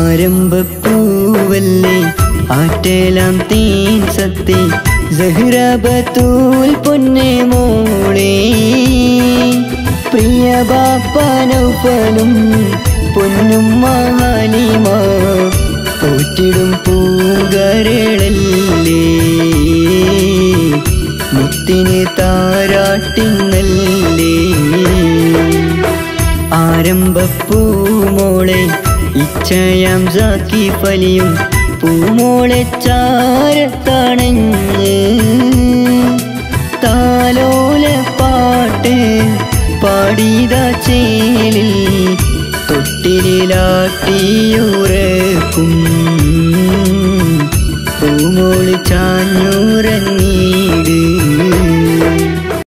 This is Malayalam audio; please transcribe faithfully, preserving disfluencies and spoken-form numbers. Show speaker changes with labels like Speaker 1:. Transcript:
Speaker 1: ആരംഭപ്പൂവല്ലേ ആറ്റലാം തേൻ സത്തേ സഹ്റ ബത്തൂൽ പൊന്നേ മോളേ പ്രിയ ബാപ്പ നൗഫലും പൊന്നും ഹലീമ പോറ്റിടും പൂങ്കരളല്ലേ മുത്തിനെ താരാട്ടിന്നല്ലേ ആരംഭപ്പൂമോളെ ഇച്ഛയാം സാക്കി ഫലിയും പൂമോളെ ചാരത്തണഞ്ഞ് താലോല പാട്ട് പാടിത ചേലിൽ തൊട്ടിലാട്ടിയുറക്കും പൂമോള് ചാഞ്ഞു